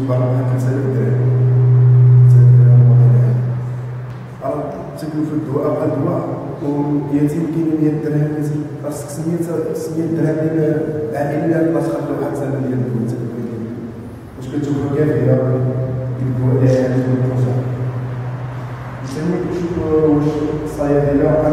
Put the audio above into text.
بحال كنسالي الدراري تسالي الموديل هذا تكلفة الدواء بحال الدواء ويتيم كاينين 100 درهم خاصك 600 درهم العائله باش تخلي واحد السنه ديال الدواء واش كتشوفها كافيه الدواء اللي عندك البروجا ثاني كنشوف واش الصيادله